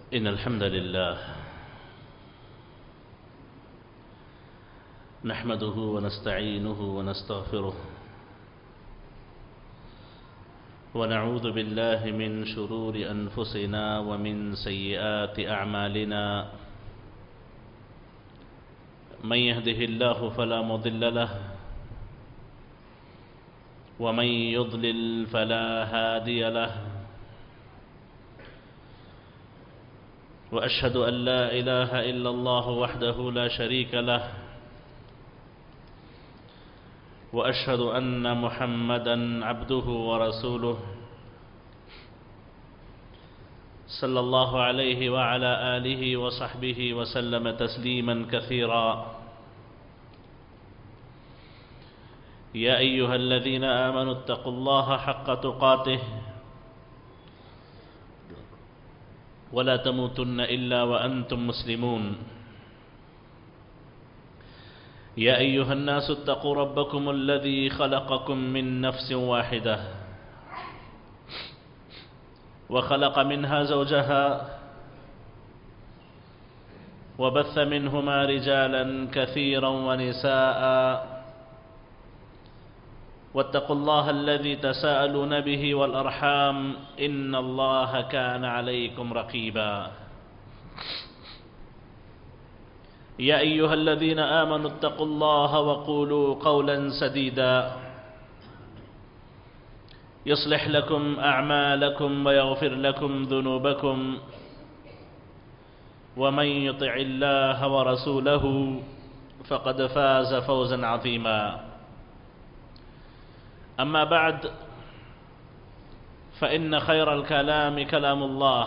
إن الحمد لله نحمده ونستعينه ونستغفره ونعوذ بالله من شرور أنفسنا ومن سيئات أعمالنا من يهده الله فلا مضل له ومن يضلل فلا هادي له وأشهد أن لا إله إلا الله وحده لا شريك له وأشهد أن محمدًا عبده ورسوله صلى الله عليه وعلى آله وصحبه وسلم تسليمًا كثيرا يا أيها الذين آمنوا اتقوا الله حق تقاته ولا تموتن إلا وأنتم مسلمون يا أيها الناس اتقوا ربكم الذي خلقكم من نفس واحدة وخلق منها زوجها وبث منهما رجالا كثيرا ونساء واتقوا الله الذي تساءلون به والأرحام إن الله كان عليكم رقيبا يا أيها الذين آمنوا اتقوا الله وقولوا قولا سديدا يصلح لكم أعمالكم ويغفر لكم ذنوبكم ومن يطع الله ورسوله فقد فاز فوزا عظيما أما بعد فإن خير الكلام كلام الله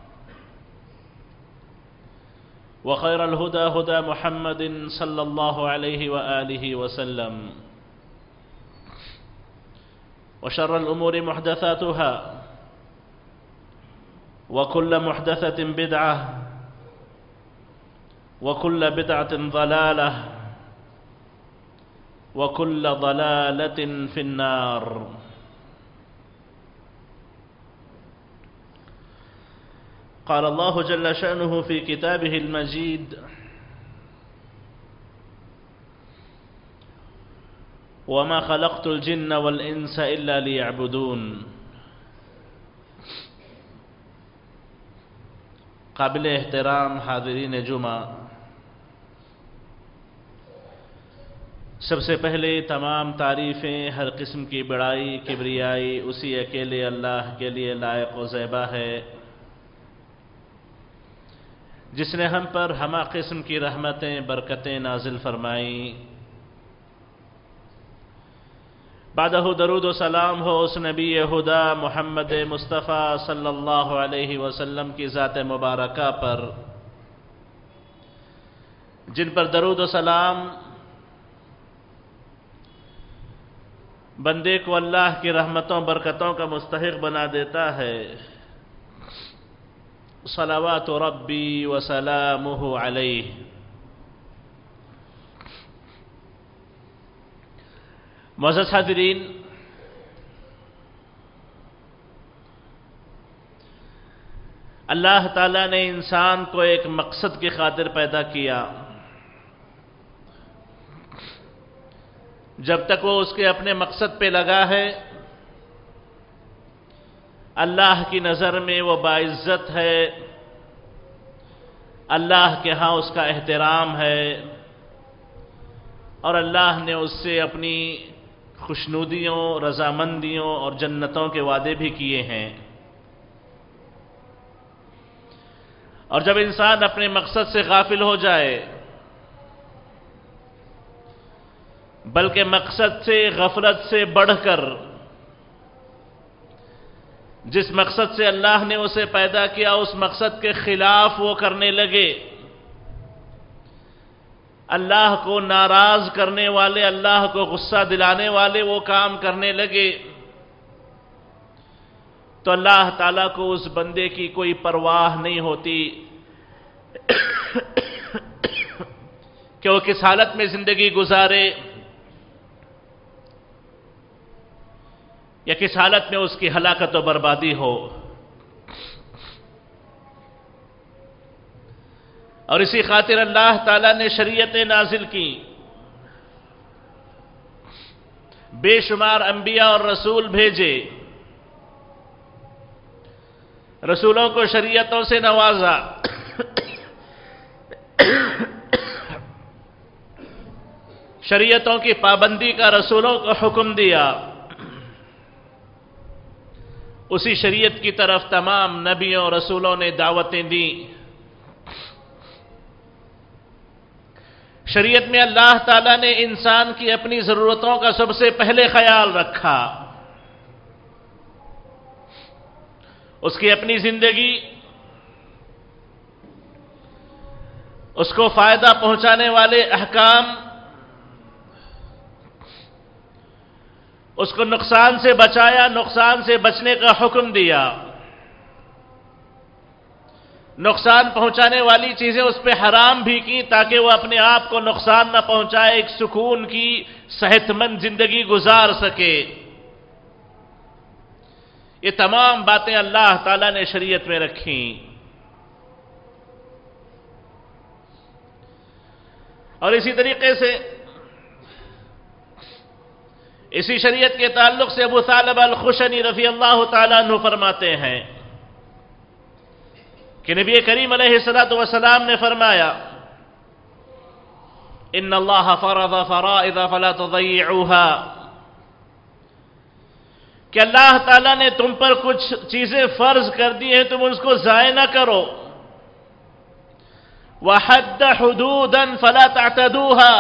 وخير الهدى هدى محمد صلى الله عليه وآله وسلم وشر الأمور محدثاتها وكل محدثة بدعة وكل بدعة ضلالة وكل ضلالة في النار. قال الله جل شأنه في كتابه المجيد: وما خلقت الجن والإنس إلا ليعبدون. قابل احترام حاضرین جمعہ، سب سے پہلے تمام تعریفیں، ہر قسم کی بڑائی، کبریائی اسی اکیلے اللہ کے لیے لائق و زیبا ہے، جس نے ہم پر ہمہ قسم کی رحمتیں، برکتیں نازل فرمائیں۔ بعدہ درود و سلام ہو اس نبی خدا محمد مصطفیٰ صلی اللہ علیہ وسلم کی ذات مبارکہ پر، جن پر درود و سلام بندے کو اللہ کی رحمتوں برکتوں کا مستحق بنا دیتا ہے۔ صلوات ربی و سلامہ علیہ۔ معزز حاضرین، اللہ تعالیٰ نے انسان کو ایک مقصد کی خاطر پیدا کیا۔ جب تک وہ اس کے اپنے مقصد پہ لگا ہے، اللہ کی نظر میں وہ باعزت ہے، اللہ کے ہاں اس کا احترام ہے، اور اللہ نے اس سے اپنی خوشنودیوں، رضامندیوں اور جنتوں کے وعدے بھی کیے ہیں۔ اور جب انسان اپنے مقصد سے غافل ہو جائے، بلکہ مقصد سے غفلت سے بڑھ کر جس مقصد سے اللہ نے اسے پیدا کیا اس مقصد کے خلاف وہ کرنے لگے، اللہ کو ناراض کرنے والے، اللہ کو غصہ دلانے والے وہ کام کرنے لگے، تو اللہ تعالیٰ کو اس بندے کی کوئی پرواہ نہیں ہوتی کہ وہ کس حالت میں زندگی گزارے یا کس حالت میں اس کی ہلاکت و بربادی ہو۔ اور اسی خاطر اللہ تعالیٰ نے شریعتیں نازل کی، بے شمار انبیاء اور رسول بھیجے، رسولوں کو شریعتوں سے نوازا، شریعتوں کی پابندی کا رسولوں کو حکم دیا، اسی شریعت کی طرف تمام نبیوں رسولوں نے دعوتیں دیں۔ شریعت میں اللہ تعالیٰ نے انسان کی اپنی ضرورتوں کا سب سے پہلے خیال رکھا، اس کی اپنی زندگی، اس کو فائدہ پہنچانے والے احکام، اس کو نقصان سے بچایا، نقصان سے بچنے کا حکم دیا، نقصان پہنچانے والی چیزیں اس پہ حرام بھی کی تاکہ وہ اپنے آپ کو نقصان نہ پہنچائے، ایک سکون کی صحت مند زندگی گزار سکے۔ یہ تمام باتیں اللہ تعالیٰ نے شریعت میں رکھیں، اور اسی طریقے سے اسی شریعت کے تعلق سے ابو ثعلبہ الخشنی رضی اللہ تعالیٰ عنہ فرماتے ہیں کہ نبی کریم علیہ السلام نے فرمایا ان اللہ فرض فرائض فلا تضيعوها، کہ اللہ تعالیٰ نے تم پر کچھ چیزیں فرض کر دی ہیں، تم اس کو ضائع نہ کرو۔ وحد حدودا فلا تعتدوها،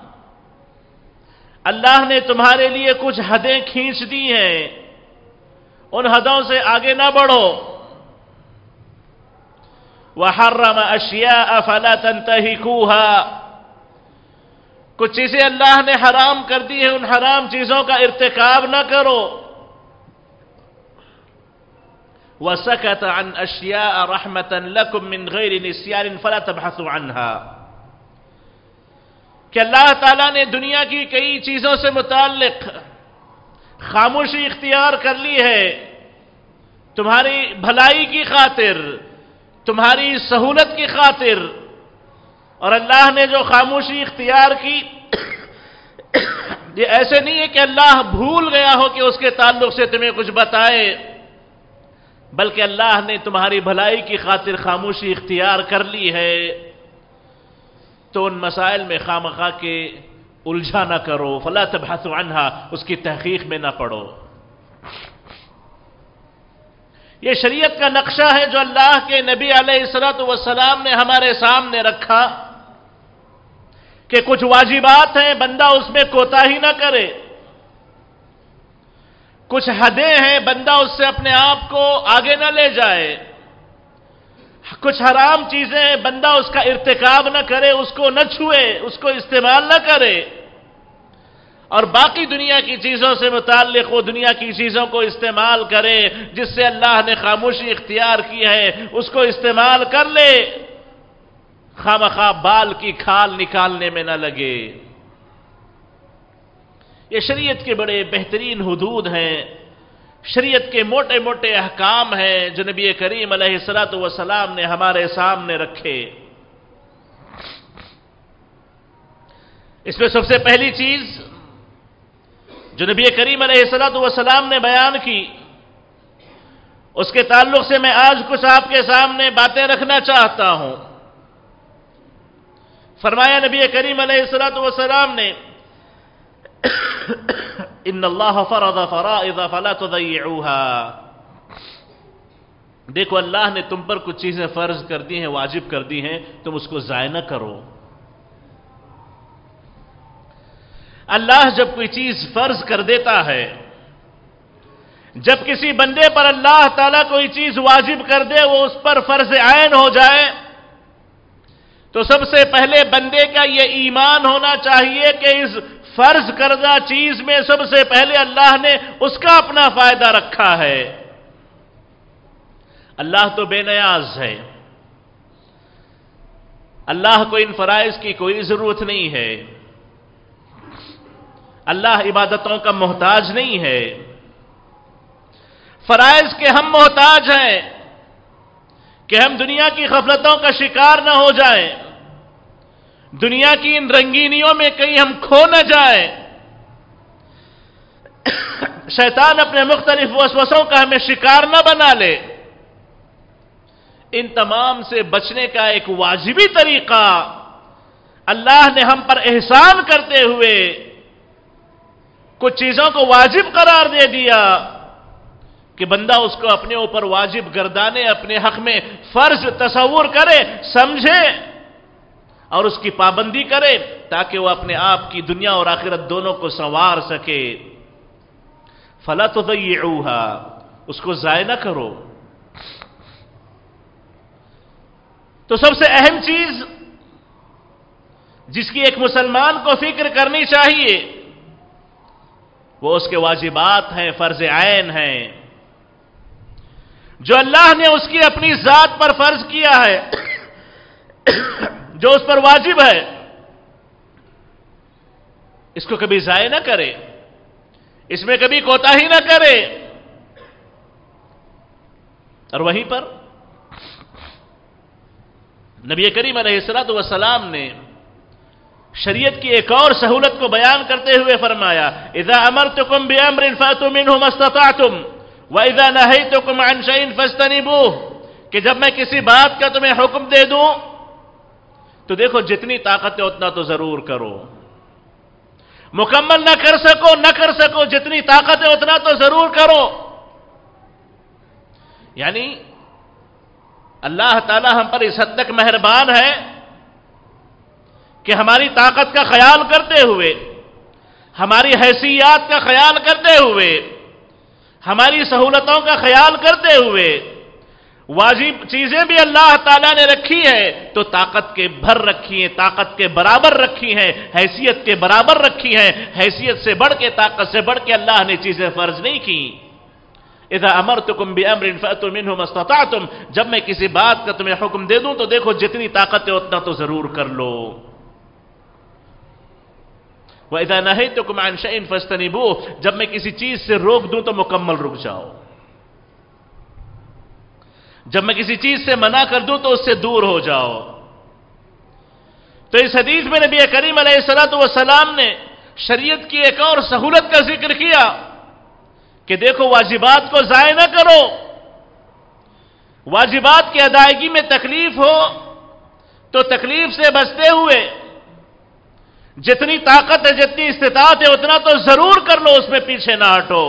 اللہ نے تمہارے لیے کچھ حدیں کھینچ دی ہیں، ان حدوں سے آگے نہ بڑھو۔ وحرم اشیاء فلا تنتہکوها، کچھ چیزیں اللہ نے حرام کر دی ہیں، ان حرام چیزوں کا ارتکاب نہ کرو۔ وسکت عن اشیاء رحمتا لکم من غیر نسیان فلا تبحثوا عنها، کہ اللہ تعالیٰ نے دنیا کی کئی چیزوں سے متعلق خاموشی اختیار کر لی ہے تمہاری بھلائی کی خاطر، تمہاری سہولت کی خاطر، اور اللہ نے جو خاموشی اختیار کی یہ ایسے نہیں ہے کہ اللہ بھول گیا ہو کہ اس کے تعلق سے تمہیں کچھ بتائے، بلکہ اللہ نے تمہاری بھلائی کی خاطر خاموشی اختیار کر لی ہے۔ تو ان مسائل میں خامخواہ کے الجھا نہ کرو، فلا تبحثوا عنها، اس کی تحقیق میں نہ پڑو۔ یہ شریعت کا نقشہ ہے جو اللہ کے نبی علیہ السلام نے ہمارے سامنے رکھا کہ کچھ واجبات ہیں بندہ اس میں کوتاہی نہ کرے، کچھ حدیں ہیں بندہ اس سے اپنے آپ کو آگے نہ لے جائے، کچھ حرام چیزیں ہیں بندہ اس کا ارتکاب نہ کرے، اس کو نہ چھوئے، اس کو استعمال نہ کرے، اور باقی دنیا کی چیزوں سے متعلق وہ دنیا کی چیزوں کو استعمال کرے جس سے اللہ نے خاموشی اختیار کی ہے، اس کو استعمال کر لے، خامخواہ بال کی کھال نکالنے میں نہ لگے۔ یہ شریعت کے بڑے بہترین حدود ہیں، شریعت کے موٹے موٹے احکام ہیں جو نبی کریم علیہ السلام نے ہمارے سامنے رکھے۔ اس میں سب سے پہلی چیز جو نبی کریم علیہ السلام نے بیان کی، اس کے تعلق سے میں آج کچھ آپ کے سامنے باتیں رکھنا چاہتا ہوں۔ فرمایا نبی کریم علیہ السلام نے ان اللہ فرض فرائض فلا تضيعوها، دیکھو اللہ نے تم پر کچھ چیزیں فرض کر دی ہیں، واجب کر دی ہیں، تم اس کو ضائع نہ کرو۔ اللہ جب کوئی چیز فرض کر دیتا ہے، جب کسی بندے پر اللہ تعالیٰ کوئی چیز واجب کر دے، وہ اس پر فرض عین ہو جائے، تو سب سے پہلے بندے کا یہ ایمان ہونا چاہیے کہ اس فرض کردہ چیز میں سب سے پہلے اللہ نے اس کا اپنا فائدہ رکھا ہے۔ اللہ تو بے نیاز ہے، اللہ کو ان فرائض کی کوئی ضرورت نہیں ہے، اللہ عبادتوں کا محتاج نہیں ہے، فرائض کے ہم محتاج ہیں کہ ہم دنیا کی غفلتوں کا شکار نہ ہو جائیں، دنیا کی ان رنگینیوں میں کہیں ہم کھو نہ جائیں، شیطان اپنے مختلف وسوسوں کا ہمیں شکار نہ بنا لے۔ ان تمام سے بچنے کا ایک واجبی طریقہ اللہ نے ہم پر احسان کرتے ہوئے کچھ چیزوں کو واجب قرار دے دیا کہ بندہ اس کو اپنے اوپر واجب گردانے، اپنے حق میں فرض تصور کرے، سمجھے اور اس کی پابندی کرے تاکہ وہ اپنے آپ کی دنیا اور آخرت دونوں کو سنوار سکے۔ فَلَا تُضَيِّعُوهَا، اس کو ضائع نہ کرو۔ تو سب سے اہم چیز جس کی ایک مسلمان کو فکر کرنی چاہیے وہ اس کے واجبات ہیں، فرض عین ہیں، جو اللہ نے اس کی اپنی ذات پر فرض کیا ہے، جو اس پر واجب ہے، اس کو کبھی ضائع نہ کرے، اس میں کبھی کوتاہی نہ کرے۔ اور وہیں پر نبی کریم علیہ السلام نے شریعت کی ایک اور سہولت کو بیان کرتے ہوئے فرمایا، اذا امرتکم بامر فاتوا منه ما استطعتم واذا نهیتکم عن شیء فاجتنبوه، کہ جب میں کسی بات کا تمہیں حکم دے دوں تو دیکھو جتنی طاقت ہے اتنا تو ضرور کرو، مکمل نہ کر سکو جتنی طاقت ہے اتنا تو ضرور کرو۔ یعنی اللہ تعالی ہم پر اس حد تک مہربان ہے کہ ہماری طاقت کا خیال کرتے ہوئے، ہماری حیثیات کا خیال کرتے ہوئے، ہماری سہولتوں کا خیال کرتے ہوئے واجب چیزیں بھی اللہ تعالیٰ نے رکھی ہے تو طاقت کے بھر رکھی ہیں، طاقت کے برابر رکھی ہیں، حیثیت کے برابر رکھی ہیں، حیثیت سے بڑھ کے، طاقت سے بڑھ کے اللہ نے چیزیں فرض نہیں کی۔ اذا امرتکم بامر فاتوا منه ما استطعتم، جب میں کسی بات کا تمہیں حکم دے دوں تو دیکھو جتنی طاقت ہے اتنا تو ضرور کر لو۔ وَإِذَا نَهَيْتُكُمْ عَنْ شَيْءٍ فَاسْتَنِبُوهُ، جب میں کسی چیز سے روک دوں تو مکمل رک جاؤ، جب میں کسی چیز سے منع کر دوں تو اس سے دور ہو جاؤ۔ تو اس حدیث میں نبی کریم علیہ السلام نے شریعت کی ایک اور سہولت کا ذکر کیا کہ دیکھو واجبات کو ضائع نہ کرو، واجبات کی ادائیگی میں تکلیف ہو تو تکلیف سے بچتے ہوئے جتنی طاقت ہے، جتنی استطاعت ہے اتنا تو ضرور کر لو، اس میں پیچھے نہ ہٹو،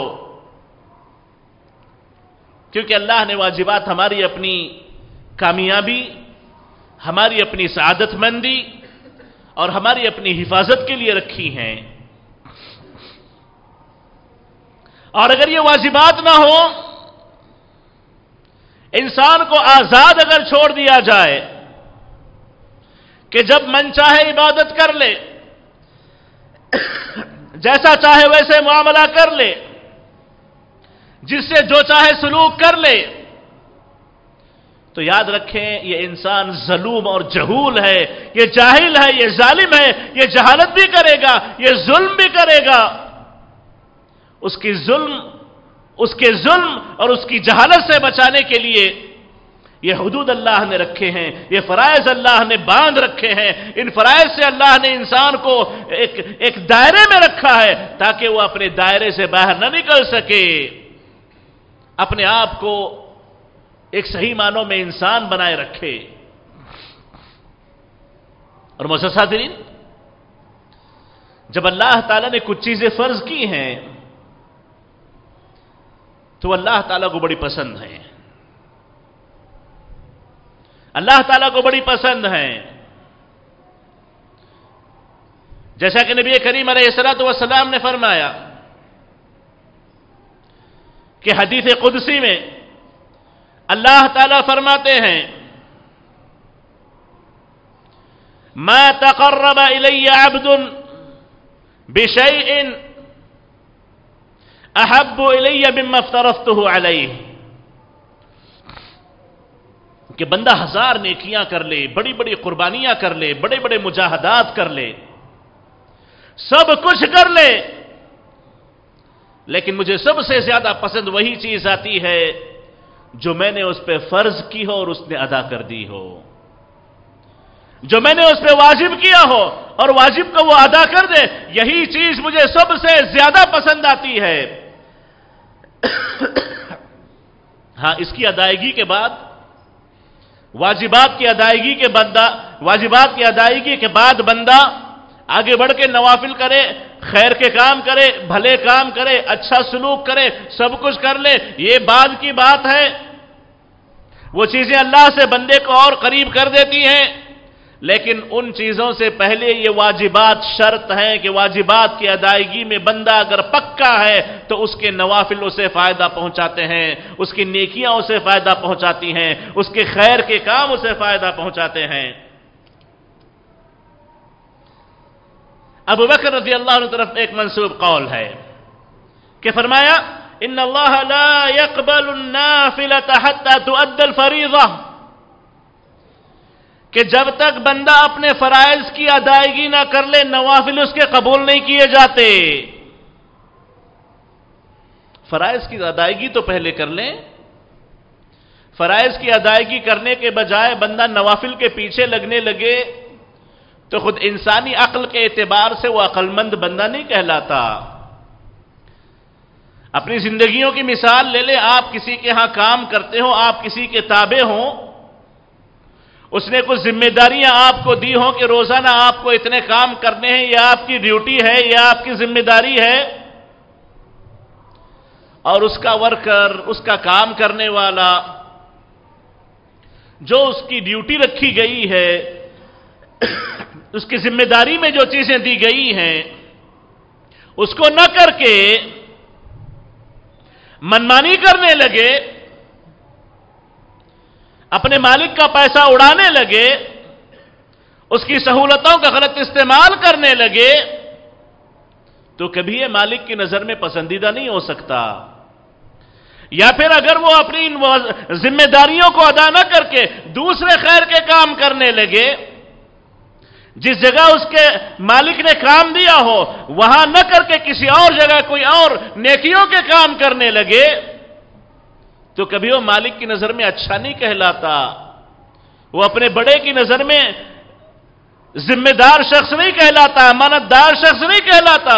کیونکہ اللہ نے واجبات ہماری اپنی کامیابی، ہماری اپنی سعادت مندی اور ہماری اپنی حفاظت کے لیے رکھی ہیں۔ اور اگر یہ واجبات نہ ہو، انسان کو آزاد اگر چھوڑ دیا جائے کہ جب من چاہے عبادت کر لے، جیسا چاہے ویسے معاملہ کر لے، جس سے جو چاہے سلوک کر لے، تو یاد رکھیں یہ انسان ظلوم اور جہول ہے، یہ جاہل ہے، یہ ظالم ہے، یہ جہالت بھی کرے گا، یہ ظلم بھی کرے گا۔ اس کے ظلم اور اس کی جہالت سے بچانے کے لیے یہ حدود اللہ نے رکھے ہیں، یہ فرائض اللہ نے باندھ رکھے ہیں، ان فرائض سے اللہ نے انسان کو ایک دائرے میں رکھا ہے تاکہ وہ اپنے دائرے سے باہر نہ نکل سکے، اپنے آپ کو ایک صحیح معنوں میں انسان بنائے رکھے۔ اور معزز حاضرین، جب اللہ تعالیٰ نے کچھ چیزیں فرض کی ہیں تو اللہ تعالیٰ کو بڑی پسند ہیں، اللہ تعالیٰ کو بڑی پسند ہیں۔ جیسا کہ نبی کریم علیہ السلام نے فرمایا کہ حدیث قدسی میں اللہ تعالیٰ فرماتے ہیں، ما تقرب الی عبد بشیء احب الی مما افترضته علیہ، کہ بندہ 1000 نیکیاں کر لے، بڑی بڑی قربانیاں کر لے، بڑے بڑے مجاہدات کر لے، سب کچھ کر لے، لیکن مجھے سب سے زیادہ پسند وہی چیز آتی ہے جو میں نے اس پہ فرض کی ہو اور اس نے ادا کر دی ہو، جو میں نے اس پہ واجب کیا ہو اور واجب کو وہ ادا کر دے، یہی چیز مجھے سب سے زیادہ پسند آتی ہے۔ ہاں، اس کی ادائیگی کے بعد، واجبات کی ادائیگی کے بعد بندہ آگے بڑھ کے نوافل کرے، خیر کے کام کرے، بھلے کام کرے، اچھا سلوک کرے، سب کچھ کر لے، یہ بعد کی بات ہے۔ وہ چیزیں اللہ سے بندے کو اور قریب کر دیتی ہیں، لیکن ان چیزوں سے پہلے یہ واجبات شرط ہیں کہ واجبات کی ادائیگی میں بندہ اگر پکا ہے تو اس کے نوافل اسے فائدہ پہنچاتے ہیں، اس کی نیکیاں اسے فائدہ پہنچاتی ہیں، اس کے خیر کے کام اسے فائدہ پہنچاتے ہیں۔ ابو بکر رضی اللہ عنہ طرف ایک منسوب قول ہے کہ فرمایا ان اللہ لا يقبل النافلة حتى تؤدى الفریضہ، کہ جب تک بندہ اپنے فرائض کی ادائیگی نہ کر لے نوافل اس کے قبول نہیں کیے جاتے۔ فرائض کی ادائیگی تو پہلے کر لیں، فرائض کی ادائیگی کرنے کے بجائے بندہ نوافل کے پیچھے لگنے لگے تو خود انسانی عقل کے اعتبار سے وہ عقل مند بندہ نہیں کہلاتا۔ اپنی زندگیوں کی مثال لے لیں، آپ کسی کے ہاں کام کرتے ہو، آپ کسی کے تابع ہوں، اس نے کچھ ذمہ داریاں آپ کو دی ہوں کہ روزانہ آپ کو اتنے کام کرنے ہیں، یہ آپ کی ڈیوٹی ہے، یہ آپ کی ذمہ داری ہے، اور اس کا ورکر، اس کا کام کرنے والا جو اس کی ڈیوٹی رکھی گئی ہے، اس کی ذمہ داری میں جو چیزیں دی گئی ہیں اس کو نہ کر کے منمانی کرنے لگے، اپنے مالک کا پیسہ اڑانے لگے، اس کی سہولتوں کا غلط استعمال کرنے لگے، تو کبھی یہ مالک کی نظر میں پسندیدہ نہیں ہو سکتا۔ یا پھر اگر وہ اپنی ذمہ داریوں کو ادا نہ کر کے دوسرے خیر کے کام کرنے لگے، جس جگہ اس کے مالک نے کام دیا ہو وہاں نہ کر کے کسی اور جگہ کوئی اور نیکیوں کے کام کرنے لگے، تو کبھی وہ مالک کی نظر میں اچھا نہیں کہلاتا، وہ اپنے بڑے کی نظر میں ذمہ دار شخص نہیں کہلاتا، امانت دار شخص نہیں کہلاتا۔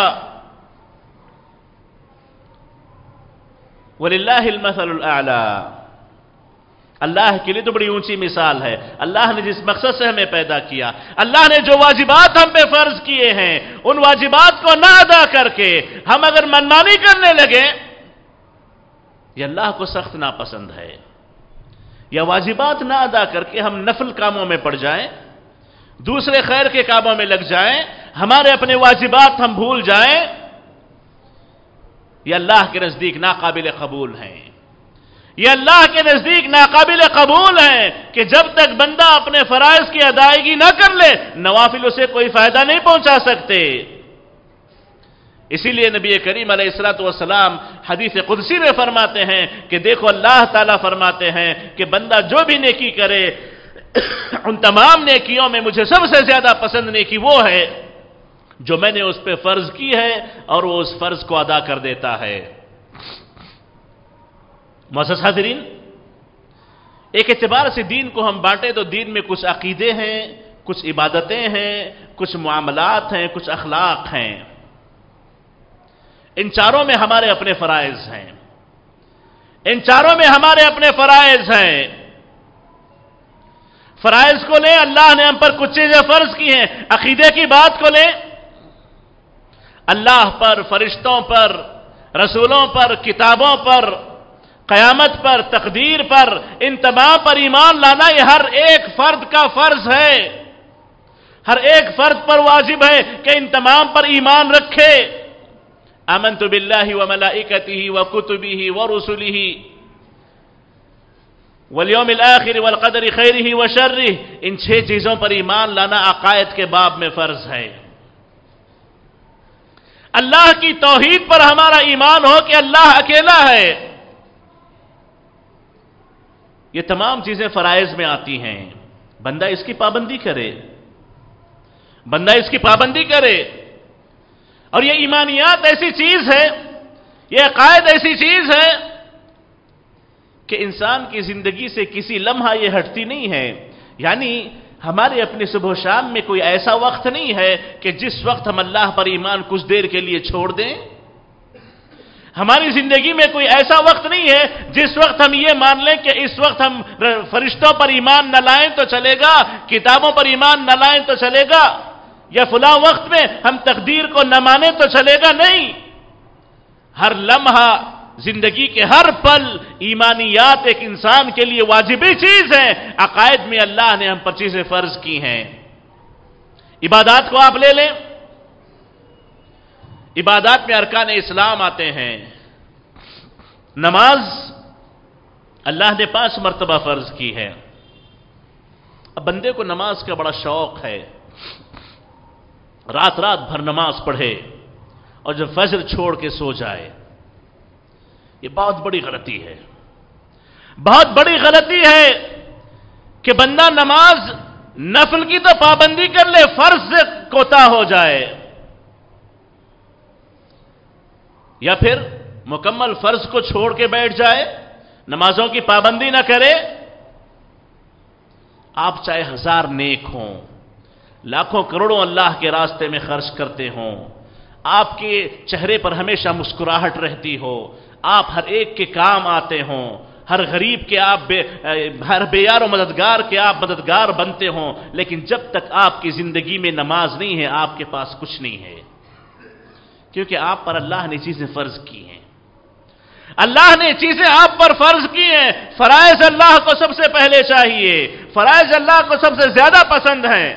وَلِلَّهِ الْمَثَلُ الْأَعْلَى، اللہ کے لیے تو بڑی اونچی مثال ہے۔ اللہ نے جس مقصد سے ہمیں پیدا کیا، اللہ نے جو واجبات ہم پہ فرض کیے ہیں، ان واجبات کو نہ ادا کر کے ہم اگر منمانی کرنے لگے، یہ اللہ کو سخت ناپسند ہے۔ یا واجبات نہ ادا کر کے ہم نفل کاموں میں پڑ جائیں، دوسرے خیر کے کاموں میں لگ جائیں، ہمارے اپنے واجبات ہم بھول جائیں، یہ اللہ کے نزدیک ناقابل قبول ہیں۔ یہ اللہ کے نزدیک ناقابل قبول ہیں کہ جب تک بندہ اپنے فرائض کی ادائیگی نہ کر لے نوافل اسے کوئی فائدہ نہیں پہنچا سکتے۔ اسی لیے نبی کریم علیہ الصلوۃ والسلام حدیث قدسی میں فرماتے ہیں کہ دیکھو اللہ تعالیٰ فرماتے ہیں کہ بندہ جو بھی نیکی کرے ان تمام نیکیوں میں مجھے سب سے زیادہ پسند نیکی وہ ہے جو میں نے اس پہ فرض کی ہے اور وہ اس فرض کو ادا کر دیتا ہے۔ معزز حاضرین، ایک اعتبار سے دین کو ہم بانٹیں تو دین میں کچھ عقیدے ہیں، کچھ عبادتیں ہیں، کچھ معاملات ہیں، کچھ اخلاق ہیں۔ ان چاروں میں ہمارے اپنے فرائض ہیں، ان چاروں میں ہمارے اپنے فرائض ہیں۔ فرائض کو لیں، اللہ نے ہم پر کچھ چیزیں فرض کی ہیں۔ عقیدے کی بات کو لیں، اللہ پر، فرشتوں پر، رسولوں پر، کتابوں پر، قیامت پر، تقدیر پر، ان تمام پر ایمان لانا یہ ہر ایک فرد کا فرض ہے، ہر ایک فرد پر واجب ہے کہ ان تمام پر ایمان رکھے۔ آمنت باللہ وملائکتہ وکتبہ ورسلہ والیوم الآخر والقدر خیرہ وشرہ، ان 6 چیزوں پر ایمان لانا عقائد کے باب میں فرض ہے۔ اللہ کی توحید پر ہمارا ایمان ہو کہ اللہ اکیلا ہے، یہ تمام چیزیں فرائض میں آتی ہیں۔ بندہ اس کی پابندی کرے، بندہ اس کی پابندی کرے، اور یہ ایمانیات ایسی چیز ہے، یہ عقائد ایسی چیز ہے کہ انسان کی زندگی سے کسی لمحہ یہ ہٹتی نہیں ہے. یعنی ہمارے اپنے صبح و شام میں کوئی ایسا وقت نہیں ہے کہ جس وقت ہم اللہ پر ایمان کچھ دیر کے لیے چھوڑ دیں. ہماری زندگی میں کوئی ایسا وقت نہیں ہے جس وقت ہم یہ مان لیں کہ اس وقت ہم فرشتوں پر ایمان نہ لائیں تو چلے گا، کتابوں پر ایمان نہ لائیں تو چلے گا، یا فلاں وقت میں ہم تقدیر کو نہ مانیں تو چلے گا. نہیں، ہر لمحہ زندگی کے ہر پل ایمانیات ایک انسان کے لیے واجبی چیز ہے. عقائد میں اللہ نے ہم پر چیزیں فرض کی ہیں. عبادات کو آپ لے لیں، عبادات میں ارکان اسلام آتے ہیں. نماز اللہ نے 5 مرتبہ فرض کی ہے. اب بندے کو نماز کا بڑا شوق ہے، رات رات بھر نماز پڑھے اور جب فجر چھوڑ کے سو جائے. یہ بہت بڑی غلطی ہے، بہت بڑی غلطی ہے کہ بندہ نماز نفل کی تو پابندی کر لے، فرض سے کوتاہ ہو جائے، یا پھر مکمل فرض کو چھوڑ کے بیٹھ جائے، نمازوں کی پابندی نہ کرے. آپ چاہے 1000 نیک ہوں، لاکھوں کروڑوں اللہ کے راستے میں خرچ کرتے ہوں، آپ کے چہرے پر ہمیشہ مسکراہٹ رہتی ہو، آپ ہر ایک کے کام آتے ہوں، ہر غریب کے آپ ہر بے یار و مددگار کے آپ مددگار بنتے ہوں، لیکن جب تک آپ کی زندگی میں نماز نہیں ہے آپ کے پاس کچھ نہیں ہے. کیونکہ آپ پر اللہ نے چیزیں فرض کی ہیں. اللہ نے چیزیں آپ پر فرض کی ہیں. فرائض اللہ کو سب سے پہلے چاہیے، فرائض اللہ کو سب سے زیادہ پسند ہیں.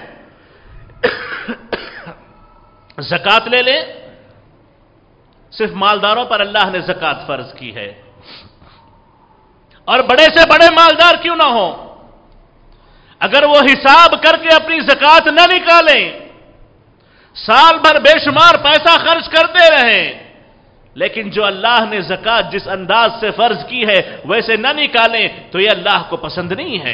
زکوٰۃ لے لیں، صرف مالداروں پر اللہ نے زکوٰۃ فرض کی ہے. اور بڑے سے بڑے مالدار کیوں نہ ہو، اگر وہ حساب کر کے اپنی زکوٰۃ نہ نکالیں، سال بھر بے شمار پیسہ خرچ کرتے رہیں، لیکن جو اللہ نے زکوٰۃ جس انداز سے فرض کی ہے ویسے نہ نکالیں تو یہ اللہ کو پسند نہیں ہے.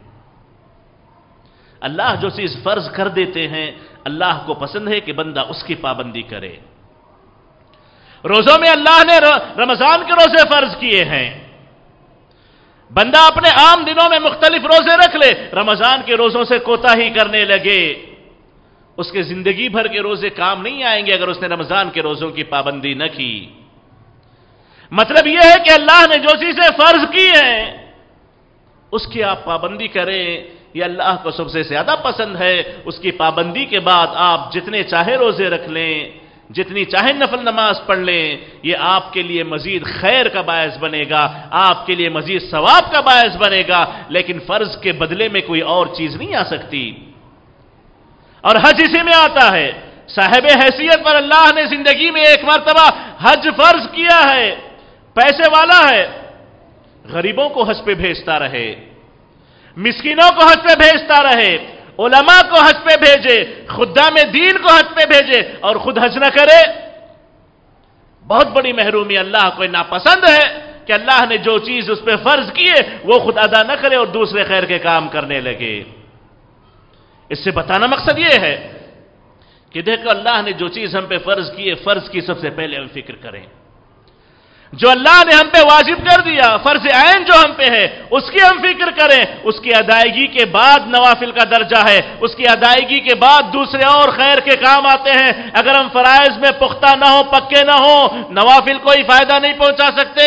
اللہ جو چیز فرض کر دیتے ہیں اللہ کو پسند ہے کہ بندہ اس کی پابندی کرے. روزوں میں اللہ نے رمضان کے روزے فرض کیے ہیں. بندہ اپنے عام دنوں میں مختلف روزے رکھ لے، رمضان کے روزوں سے کوتاہی کرنے لگے، اس کے زندگی بھر کے روزے کام نہیں آئیں گے اگر اس نے رمضان کے روزوں کی پابندی نہ کی. مطلب یہ ہے کہ اللہ نے جو چیزیں فرض کی ہیں اس کی آپ پابندی کریں، یہ اللہ کو سب سے زیادہ پسند ہے. اس کی پابندی کے بعد آپ جتنے چاہے روزے رکھ لیں، جتنی چاہے نفل نماز پڑھ لیں، یہ آپ کے لیے مزید خیر کا باعث بنے گا، آپ کے لیے مزید ثواب کا باعث بنے گا. لیکن فرض کے بدلے میں کوئی اور چیز نہیں آ سکتی. اور حج اسی میں آتا ہے. صاحب حیثیت پر اللہ نے زندگی میں ایک مرتبہ حج فرض کیا ہے، پیسے والا ہے، غریبوں کو حج پہ بھیجتا رہے، مسکینوں کو حج پہ بھیجتا رہے، علماء کو حج پہ بھیجے، خدام دین کو حج پہ بھیجے اور خود حج نہ کرے. بہت بڑی محرومی. اللہ کو ناپسند ہے کہ اللہ نے جو چیز اس پہ فرض کی ہے وہ خود ادا نہ کرے اور دوسرے خیر کے کام کرنے لگے. اس سے بتانا مقصد یہ ہے کہ دیکھو اللہ نے جو چیز ہم پہ فرض کی ہے، فرض کی سب سے پہلے ہم فکر کریں. جو اللہ نے ہم پہ واجب کر دیا، فرض عین جو ہم پہ ہے اس کی ہم فکر کریں. اس کی ادائیگی کے بعد نوافل کا درجہ ہے، اس کی ادائیگی کے بعد دوسرے اور خیر کے کام آتے ہیں. اگر ہم فرائض میں پختہ نہ ہو، پکے نہ ہو، نوافل کوئی فائدہ نہیں پہنچا سکتے،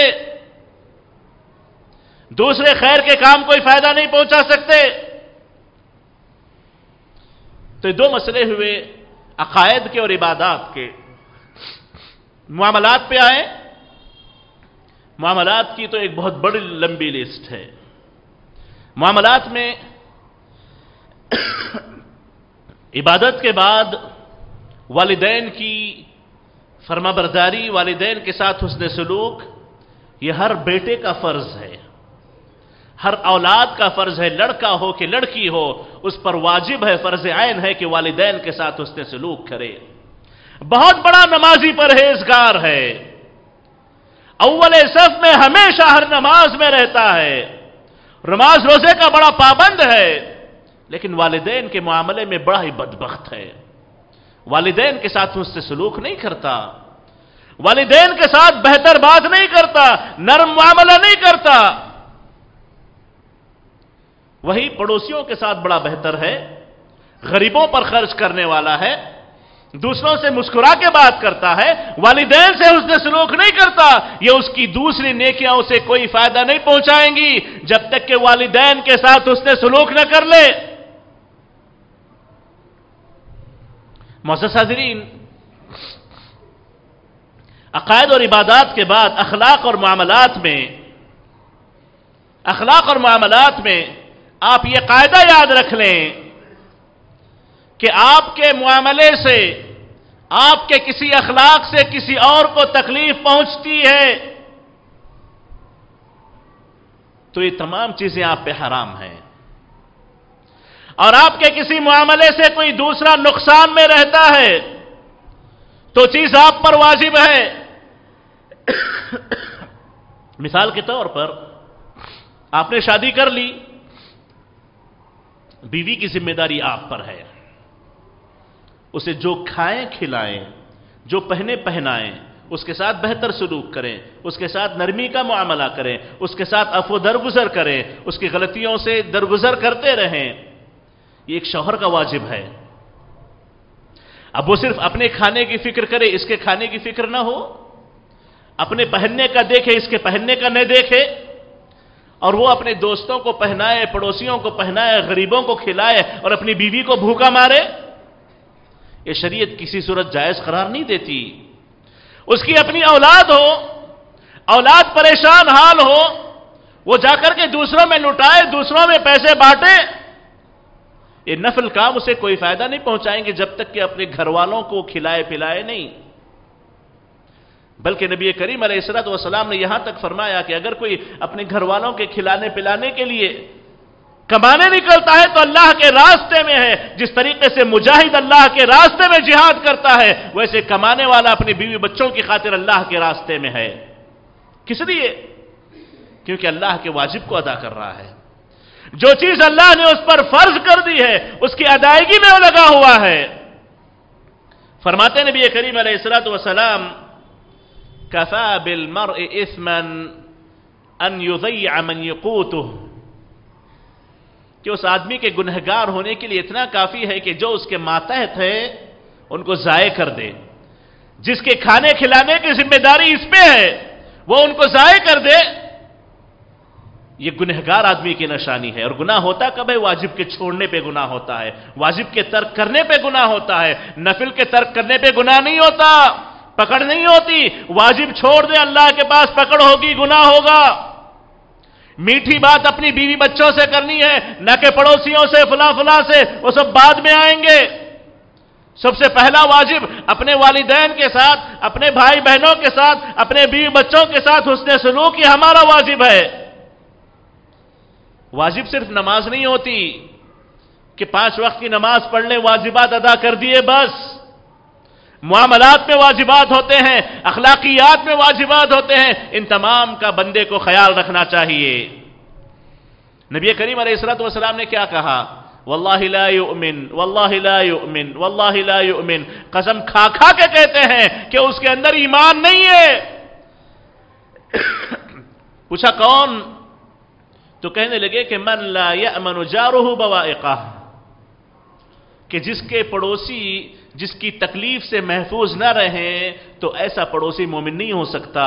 دوسرے خیر کے کام کوئی فائدہ نہیں پہنچا سکتے. تو یہ 2 مسئلے ہوئے عقائد کے اور عبادات کے. معاملات پہ آئیں. معاملات کی تو ایک بہت بڑی لمبی لسٹ ہے. معاملات میں عبادت کے بعد والدین کی فرمانبرداری، والدین کے ساتھ حسن سلوک، یہ ہر بیٹے کا فرض ہے، ہر اولاد کا فرض ہے. لڑکا ہو کہ لڑکی ہو، اس پر واجب ہے، فرض عین ہے کہ والدین کے ساتھ حسن سلوک کرے. بہت بڑا نمازی پرہیزگار ہے، اول صف میں ہمیشہ ہر نماز میں رہتا ہے، نماز روزے کا بڑا پابند ہے، لیکن والدین کے معاملے میں بڑا ہی بدبخت ہے. والدین کے ساتھ اس سے سلوک نہیں کرتا، والدین کے ساتھ بہتر بات نہیں کرتا، نرم معاملہ نہیں کرتا. وہی پڑوسیوں کے ساتھ بڑا بہتر ہے، غریبوں پر خرچ کرنے والا ہے، دوسروں سے مسکرا کے بات کرتا ہے، والدین سے حسن سلوک نہیں کرتا، یہ اس کی دوسری نیکیاں اسے کوئی فائدہ نہیں پہنچائیں گی جب تک کہ والدین کے ساتھ حسن سلوک نہ کر لے۔ معزز حاضرین، عقائد اور عبادات کے بعد اخلاق اور معاملات میں آپ یہ قاعدہ یاد رکھ لیں کہ آپ کے معاملے سے، آپ کے کسی اخلاق سے کسی اور کو تکلیف پہنچتی ہے تو یہ تمام چیزیں آپ پہ حرام ہیں، اور آپ کے کسی معاملے سے کوئی دوسرا نقصان میں رہتا ہے تو چیز آپ پر واجب ہے۔ مثال کے طور پر آپ نے شادی کر لی، بیوی کی ذمہ داری آپ پر ہے، اسے جو کھائیں کھلائیں، جو پہنے پہنائیں، اس کے ساتھ بہتر سلوک کریں، اس کے ساتھ نرمی کا معاملہ کریں، اس کے ساتھ عفو درگزر کریں، اس کی غلطیوں سے درگزر کرتے رہیں، یہ ایک شوہر کا واجب ہے۔ اب وہ صرف اپنے کھانے کی فکر کرے، اس کے کھانے کی فکر نہ ہو، اپنے پہننے کا دیکھے، اس کے پہننے کا نہ دیکھے، اور وہ اپنے دوستوں کو پہنائے، پڑوسیوں کو پہنائے، غریبوں کو کھلائے اور اپنی بیوی کو بھوکا مارے، یہ شریعت کسی صورت جائز قرار نہیں دیتی۔ اس کی اپنی اولاد ہو، اولاد پریشان حال ہو، وہ جا کر کے دوسروں میں لٹائے، دوسروں میں پیسے بانٹے، یہ نفل کام اسے کوئی فائدہ نہیں پہنچائیں گے جب تک کہ اپنے گھر والوں کو کھلائے پلائے نہیں۔ بلکہ نبی کریم علیہ الصلوۃ والسلام نے یہاں تک فرمایا کہ اگر کوئی اپنے گھر والوں کے کھلانے پلانے کے لیے کمانے نکلتا ہے تو اللہ کے راستے میں ہے، جس طریقے سے مجاہد اللہ کے راستے میں جہاد کرتا ہے ویسے کمانے والا اپنی بیوی بچوں کی خاطر اللہ کے راستے میں ہے۔ کس لیے؟ کیونکہ اللہ کے واجب کو ادا کر رہا ہے، جو چیز اللہ نے اس پر فرض کر دی ہے اس کی ادائیگی میں وہ لگا ہوا ہے۔ فرماتے نبی کریم علیہ الصلوۃ والسلام کفى بالمرء اثما ان يضيع من يقوته، کہ اس آدمی کے گنہگار ہونے کے لیے اتنا کافی ہے کہ جو اس کے ماتحت ہے ان کو ضائع کر دے، جس کے کھانے کھلانے کی ذمہ داری اس پہ ہے وہ ان کو ضائع کر دے، یہ گنہگار آدمی کی نشانی ہے۔ اور گناہ ہوتا کب ہے؟ واجب کے چھوڑنے پہ گناہ ہوتا ہے، واجب کے ترک کرنے پہ گناہ ہوتا ہے، نفل کے ترک کرنے پہ گناہ نہیں ہوتا، پکڑ نہیں ہوتی۔ واجب چھوڑ دے، اللہ کے پاس پکڑ ہوگی، گناہ ہوگا۔ میٹھی بات اپنی بیوی بچوں سے کرنی ہے، نہ کہ پڑوسیوں سے، فلاں فلاں سے، وہ سب بعد میں آئیں گے۔ سب سے پہلا واجب اپنے والدین کے ساتھ، اپنے بھائی بہنوں کے ساتھ، اپنے بیوی بچوں کے ساتھ حسن سلوک یہ ہمارا واجب ہے۔ واجب صرف نماز نہیں ہوتی کہ 5 وقت کی نماز پڑھ لیں، واجبات ادا کر دیے بس۔ معاملات میں واجبات ہوتے ہیں، اخلاقیات میں واجبات ہوتے ہیں، ان تمام کا بندے کو خیال رکھنا چاہیے۔ نبی کریم علیہ الصلوۃ والسلام نے کیا کہا؟ واللہ لا یؤمن، واللہ لا یؤمن، واللہ لا یؤمن، قسم کھا کھا کے کہتے ہیں کہ اس کے اندر ایمان نہیں ہے۔ پوچھا کون؟ تو کہنے لگے کہ من لا یأمن جارہ بوائقہ، کہ جس کے پڑوسی جس کی تکلیف سے محفوظ نہ رہیں تو ایسا پڑوسی مومن نہیں ہو سکتا۔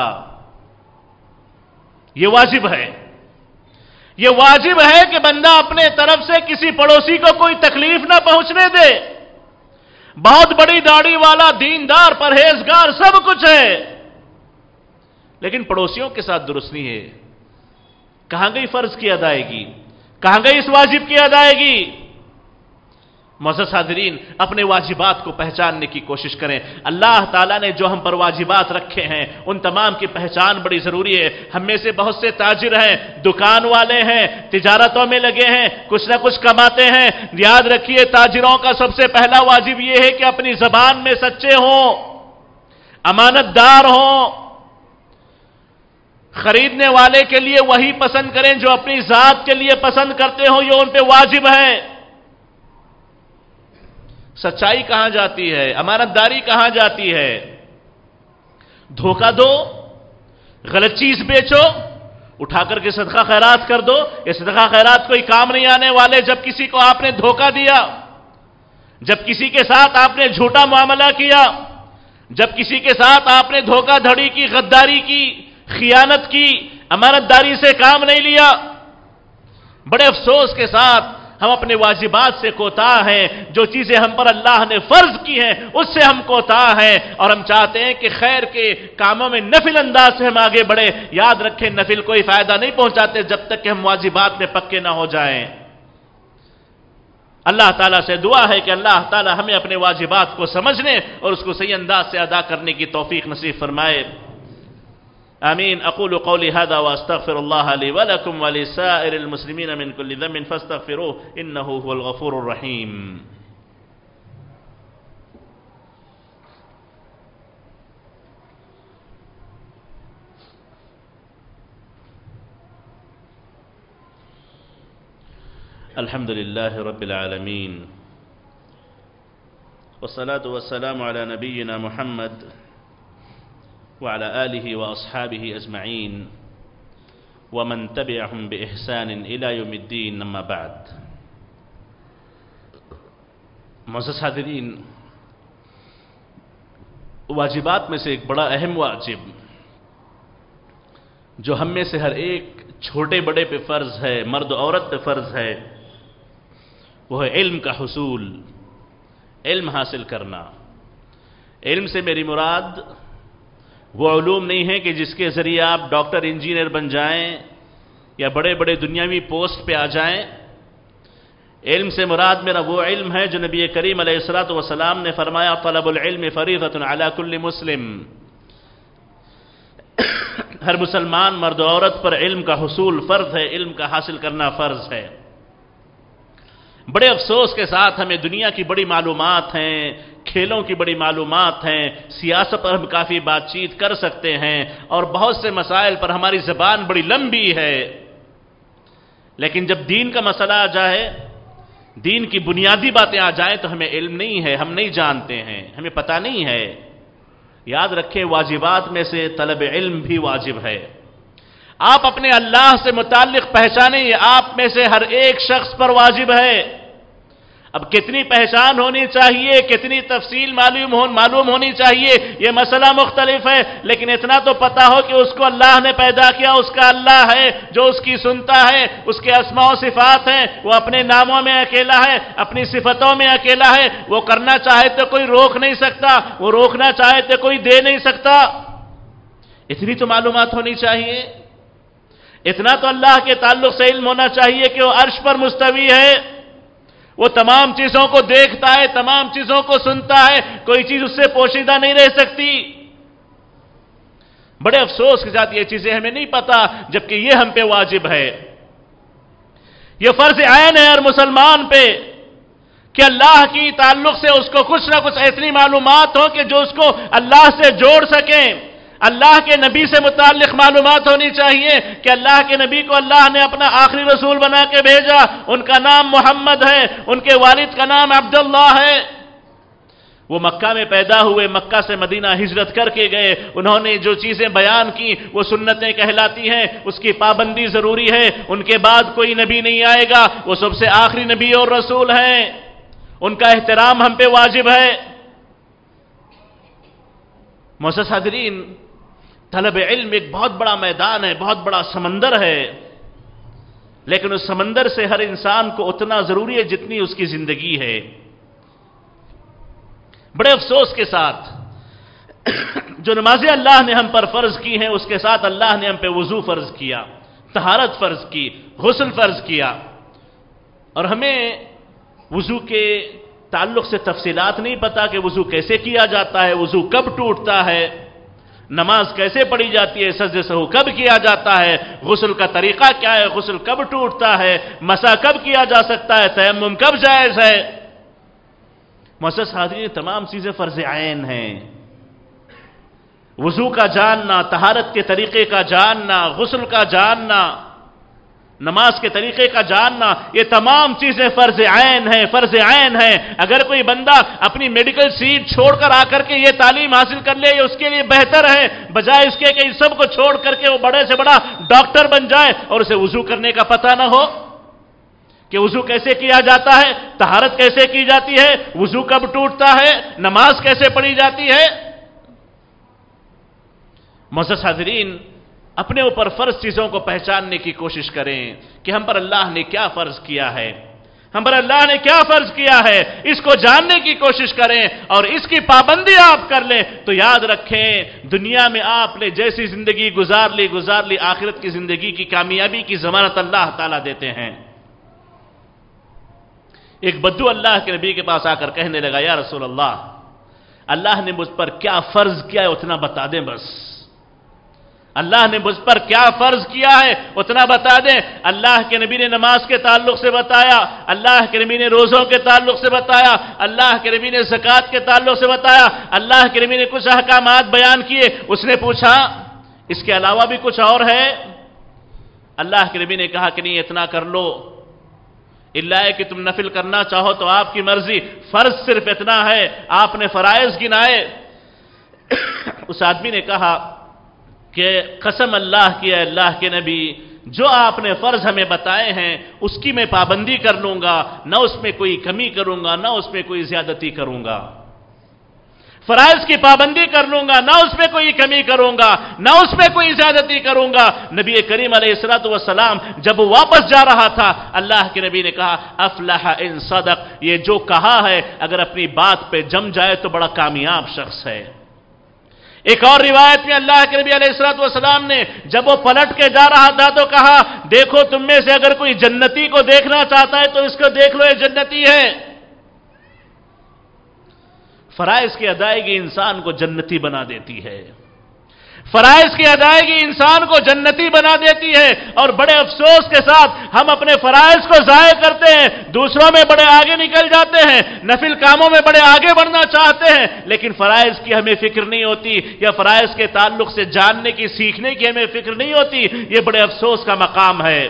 یہ واجب ہے، یہ واجب ہے کہ بندہ اپنے طرف سے کسی پڑوسی کو کوئی تکلیف نہ پہنچنے دے۔ بہت بڑی داڑھی والا، دیندار، پرہیزگار، سب کچھ ہے، لیکن پڑوسیوں کے ساتھ درست نہیں ہے۔ کہاں گئی فرض کی ادائیگی؟ کہاں گئی اس واجب کی ادائیگی؟ معزز حاضرین، اپنے واجبات کو پہچاننے کی کوشش کریں۔ اللہ تعالیٰ نے جو ہم پر واجبات رکھے ہیں ان تمام کی پہچان بڑی ضروری ہے۔ ہم میں سے بہت سے تاجر ہیں، دکان والے ہیں، تجارتوں میں لگے ہیں، کچھ نہ کچھ کماتے ہیں۔ یاد رکھیے تاجروں کا سب سے پہلا واجب یہ ہے کہ اپنی زبان میں سچے ہوں، امانت دار ہوں، خریدنے والے کے لیے وہی پسند کریں جو اپنی ذات کے لیے پسند کرتے ہوں، یہ ان پہ واجب ہے۔ سچائی کہاں جاتی ہے؟ امانت داری کہاں جاتی ہے؟ دھوکہ دو، غلط چیز بیچو، اٹھا کر کے صدقہ خیرات کر دو. یہ صدقہ خیرات کوئی کام نہیں آنے والے جب کسی کو آپ نے دھوکہ دیا، جب کسی کے ساتھ آپ نے جھوٹا معاملہ کیا، جب کسی کے ساتھ آپ نے دھوکہ دھڑی کی، غداری کی، خیانت کی، امانت داری سے کام نہیں لیا. بڑے افسوس کے ساتھ ہم اپنے واجبات سے کوتاہ ہیں. جو چیزیں ہم پر اللہ نے فرض کی ہیں اس سے ہم کوتاہ ہیں، اور ہم چاہتے ہیں کہ خیر کے کاموں میں نفل انداز سے ہم آگے بڑھیں. یاد رکھیں نفل کوئی فائدہ نہیں پہنچاتے جب تک کہ ہم واجبات میں پکے نہ ہو جائیں. اللہ تعالیٰ سے دعا ہے کہ اللہ تعالیٰ ہمیں اپنے واجبات کو سمجھنے اور اس کو صحیح انداز سے ادا کرنے کی توفیق نصیب فرمائے. آمین. اقول قولی هذا واستغفر الله لي ولكم ولسائر المسلمين من كل ذنب فاستغفروه انه هو الغفور الرحيم. الحمد لله رب العالمين والصلاة والسلام على نبينا محمد وعلى آله وأصحابه أجمعين ومن تبعهم بإحسان إلى يوم الدين. أما بعد. معزز حاضرین، واجبات میں سے ایک بڑا اہم واجب جو ہم میں سے ہر ایک چھوٹے بڑے پہ فرض ہے، مرد و عورت پہ فرض ہے، وہ ہے علم کا حصول، علم حاصل کرنا. علم سے میری مراد وہ علوم نہیں ہے کہ جس کے ذریعے آپ ڈاکٹر انجینئر بن جائیں یا بڑے بڑے دنیاوی پوسٹ پہ آ جائیں. علم سے مراد میرا وہ علم ہے جو نبی کریم علیہ الصلوۃ والسلام نے فرمایا طلب العلم فریضۃ علی کل مسلم. ہر مسلمان مرد و عورت پر علم کا حصول فرض ہے، علم کا حاصل کرنا فرض ہے. بڑے افسوس کے ساتھ ہمیں دنیا کی بڑی معلومات ہیں، کھیلوں کی بڑی معلومات ہیں، سیاست پر ہم کافی بات چیت کر سکتے ہیں، اور بہت سے مسائل پر ہماری زبان بڑی لمبی ہے. لیکن جب دین کا مسئلہ آ جائے، دین کی بنیادی باتیں آ جائیں تو ہمیں علم نہیں ہے، ہم نہیں جانتے ہیں، ہمیں پتہ نہیں ہے. یاد رکھیں واجبات میں سے طلب علم بھی واجب ہے. آپ اپنے اللہ سے متعلق پہچانیں، یہ آپ میں سے ہر ایک شخص پر واجب ہے. اب کتنی پہچان ہونی چاہیے، کتنی تفصیل معلوم ہونی چاہیے، یہ مسئلہ مختلف ہے. لیکن اتنا تو پتا ہو کہ اس کو اللہ نے پیدا کیا، اس کا اللہ ہے جو اس کی سنتا ہے، اس کے اسماء و صفات ہیں، وہ اپنے ناموں میں اکیلا ہے، اپنی صفتوں میں اکیلا ہے. وہ کرنا چاہے تو کوئی روک نہیں سکتا، وہ روکنا چاہے تو کوئی دے نہیں سکتا. اتنی تو معلومات ہونی چاہیے. اتنا تو اللہ کے تعلق سے علم ہونا چاہیے کہ وہ عرش پر مستوی ہے، وہ تمام چیزوں کو دیکھتا ہے، تمام چیزوں کو سنتا ہے، کوئی چیز اس سے پوشیدہ نہیں رہ سکتی. بڑے افسوس کے ساتھ یہ چیزیں ہمیں نہیں پتا، جبکہ یہ ہم پہ واجب ہے. یہ فرض عین ہے ہر مسلمان پہ کہ اللہ کی تعلق سے اس کو کچھ نہ کچھ ایسی معلومات ہو کہ جو اس کو اللہ سے جوڑ سکیں. اللہ کے نبی سے متعلق معلومات ہونی چاہیے کہ اللہ کے نبی کو اللہ نے اپنا آخری رسول بنا کے بھیجا. ان کا نام محمد ہے، ان کے والد کا نام عبداللہ ہے. وہ مکہ میں پیدا ہوئے، مکہ سے مدینہ ہجرت کر کے گئے. انہوں نے جو چیزیں بیان کی وہ سنتیں کہلاتی ہیں، اس کی پابندی ضروری ہے. ان کے بعد کوئی نبی نہیں آئے گا، وہ سب سے آخری نبی اور رسول ہیں. ان کا احترام ہم پہ واجب ہے. معزز حاضرین، طلب علم ایک بہت بڑا میدان ہے، بہت بڑا سمندر ہے. لیکن اس سمندر سے ہر انسان کو اتنا ضروری ہے جتنی اس کی زندگی ہے. بڑے افسوس کے ساتھ جو نمازیں اللہ نے ہم پر فرض کی ہیں، اس کے ساتھ اللہ نے ہم پہ وضو فرض کیا، طہارت فرض کی، غسل فرض کیا، اور ہمیں وضو کے تعلق سے تفصیلات نہیں پتا کہ وضو کیسے کیا جاتا ہے، وضو کب ٹوٹتا ہے، نماز کیسے پڑھی جاتی ہے، سجدہ سہو کب کیا جاتا ہے، غسل کا طریقہ کیا ہے، غسل کب ٹوٹتا ہے، مسح کب کیا جا سکتا ہے، تیمم کب جائز ہے. معزز حاضرین، تمام چیزیں فرض عین ہیں. وضو کا جاننا، طہارت کے طریقے کا جاننا، غسل کا جاننا، نماز کے طریقے کا جاننا، یہ تمام چیزیں فرض عین ہیں، فرض عین ہیں۔ اگر کوئی بندہ اپنی میڈیکل سیٹ چھوڑ کر آ کر کے یہ تعلیم حاصل کر لے، یہ اس کے لیے بہتر ہے، بجائے اس کے کہ اس سب کو چھوڑ کر کے وہ بڑے سے بڑا ڈاکٹر بن جائے اور اسے وضو کرنے کا پتہ نہ ہو کہ وضو کیسے کیا جاتا ہے، طہارت کیسے کی جاتی ہے، وضو کب ٹوٹتا ہے، نماز کیسے پڑھی جاتی ہے۔ معزز حاضرین، اپنے اوپر فرض چیزوں کو پہچاننے کی کوشش کریں کہ ہم پر اللہ نے کیا فرض کیا ہے، ہم پر اللہ نے کیا فرض کیا ہے، اس کو جاننے کی کوشش کریں اور اس کی پابندی آپ کر لیں تو یاد رکھیں دنیا میں آپ نے جیسی زندگی گزار لی، آخرت کی زندگی کی کامیابی کی ضمانت اللہ تعالیٰ دیتے ہیں۔ ایک بدو اللہ کے نبی کے پاس آ کر کہنے لگا، یا رسول اللہ نے مجھ پر کیا فرض کیا ہے اتنا بتا دیں بس، اللہ نے مجھ پر کیا فرض کیا ہے اتنا بتا دیں۔ اللہ کے نبی نے نماز کے تعلق سے بتایا، اللہ کے نبی نے روزوں کے تعلق سے بتایا، اللہ کے نبی نے زکوٰۃ کے تعلق سے بتایا، اللہ کے نبی نے کچھ احکامات بیان کیے۔ اس نے پوچھا اس کے علاوہ بھی کچھ اور ہے؟ اللہ کے نبی نے کہا کہ نہیں، اتنا کر لو، اللہ ہے کہ تم نفل کرنا چاہو تو آپ کی مرضی، فرض صرف اتنا ہے۔ آپ نے فرائض گنائے۔ اس آدمی نے کہا کہ قسم اللہ کی ہے اللہ کے نبی، جو آپ نے فرض ہمیں بتائے ہیں اس کی میں پابندی کر لوں گا، نہ اس میں کوئی کمی کروں گا، نہ اس میں کوئی زیادتی کروں گا۔ فرائض کی پابندی کر لوں گا، نہ اس میں کوئی کمی کروں گا، نہ اس میں کوئی زیادتی کروں گا۔ نبی کریم علیہ الصلوۃ والسلام جب وہ واپس جا رہا تھا، اللہ کے نبی نے کہا افلح ان صدق، یہ جو کہا ہے اگر اپنی بات پہ جم جائے تو بڑا کامیاب شخص ہے۔ ایک اور روایت میں اللہ کے نبی علیہ الصلوۃ والسلام نے جب وہ پلٹ کے جا رہا تھا تو کہا دیکھو تم میں سے اگر کوئی جنتی کو دیکھنا چاہتا ہے تو اس کو دیکھ لو، یہ جنتی ہے۔ فرائض کی ادائیگی انسان کو جنتی بنا دیتی ہے، فرائض کی ادائیگی انسان کو جنتی بنا دیتی ہے، اور بڑے افسوس کے ساتھ ہم اپنے فرائض کو ضائع کرتے ہیں، دوسروں میں بڑے آگے نکل جاتے ہیں، نفل کاموں میں بڑے آگے بڑھنا چاہتے ہیں، لیکن فرائض کی ہمیں فکر نہیں ہوتی، یا فرائض کے تعلق سے جاننے کی، سیکھنے کی ہمیں فکر نہیں ہوتی۔ یہ بڑے افسوس کا مقام ہے۔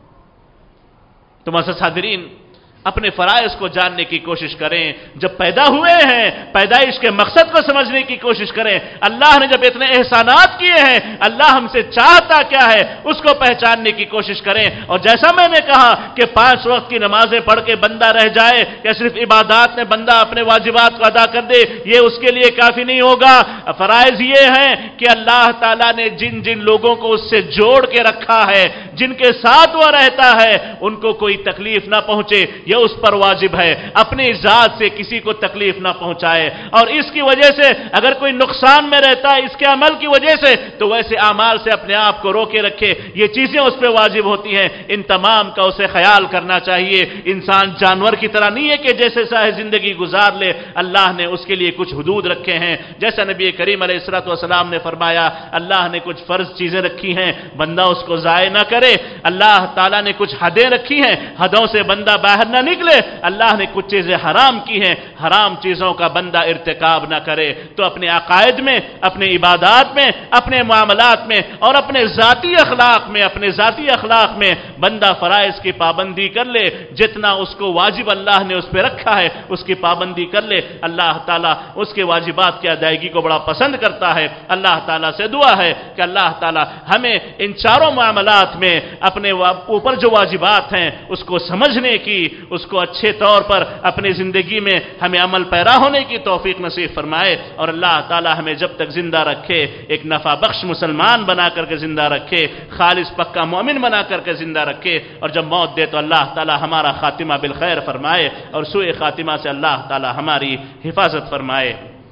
تو معزز حاضرین، اپنے فرائض کو جاننے کی کوشش کریں۔ جب پیدا ہوئے ہیں، پیدائش کے مقصد کو سمجھنے کی کوشش کریں۔ اللہ نے جب اتنے احسانات کیے ہیں، اللہ ہم سے چاہتا کیا ہے اس کو پہچاننے کی کوشش کریں۔ اور جیسا میں نے کہا کہ 5 وقت کی نمازیں پڑھ کے بندہ رہ جائے یا صرف عبادات میں بندہ اپنے واجبات کو ادا کر دے، یہ اس کے لیے کافی نہیں ہوگا۔ فرائض یہ ہیں کہ اللہ تعالیٰ نے جن جن لوگوں کو اس سے جوڑ کے رکھا ہے، جن کے ساتھ وہ رہتا ہے، ان کو کوئی تکلیف نہ پہنچے، یہ اس پر واجب ہے، اپنی ذات سے کسی کو تکلیف نہ پہنچائے۔ اور اس کی وجہ سے اگر کوئی نقصان میں رہتا ہے اس کے عمل کی وجہ سے، تو ویسے اعمال سے اپنے آپ کو روکے رکھے، یہ چیزیں اس پہ واجب ہوتی ہیں، ان تمام کا اسے خیال کرنا چاہیے۔ انسان جانور کی طرح نہیں ہے کہ جیسے چاہے زندگی گزار لے، اللہ نے اس کے لیے کچھ حدود رکھے ہیں۔ جیسا نبی کریم علیہ الصلوۃ والسلام نے فرمایا، اللہ نے کچھ فرض چیزیں رکھی ہیں، بندہ اس کو ضائع نہ کرے۔ اللہ تعالیٰ نے کچھ حدیں رکھی ہیں، حدوں سے بندہ باہر نہ نکلے۔ اللہ نے کچھ چیزیں حرام کی ہیں، حرام چیزوں کا بندہ ارتکاب نہ کرے۔ تو اپنے عقائد میں، اپنے عبادات میں، اپنے معاملات میں اور اپنے ذاتی اخلاق میں بندہ فرائض کی پابندی کر لے۔ جتنا اس کو واجب اللہ نے اس پہ رکھا ہے اس کی پابندی کر لے۔ اللہ تعالیٰ اس کے واجبات کی ادائیگی کو بڑا پسند کرتا ہے۔ اللہ تعالیٰ سے دعا ہے کہ اللہ تعالیٰ ہمیں ان چاروں معاملات میں اپنے اوپر جو واجبات ہیں اس کو سمجھنے کی، اس کو اچھے طور پر اپنی زندگی میں ہمیں عمل پیرا ہونے کی توفیق نصیب فرمائے، اور اللہ تعالی ہمیں جب تک زندہ رکھے ایک نفع بخش مسلمان بنا کر کے زندہ رکھے، خالص پکا مومن بنا کر کے زندہ رکھے، اور جب موت دے تو اللہ تعالی ہمارا خاتمہ بالخیر فرمائے، اور سوء خاتمہ سے اللہ تعالی ہماری حفاظت فرمائے۔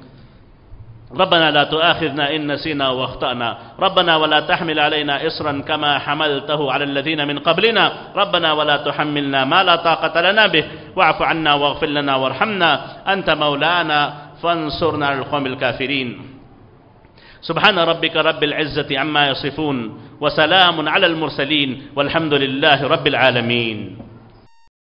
ربنا لا تؤاخذنا إن نسينا واخطأنا ربنا ولا تحمل علينا إصرا كما حملته على الذين من قبلنا ربنا ولا تحملنا ما لا طاقة لنا به واعف عنا واغفر لنا وارحمنا أنت مولانا فانصرنا على القوم الكافرين سبحان ربك رب العزة عما يصفون وسلام على المرسلين والحمد لله رب العالمين.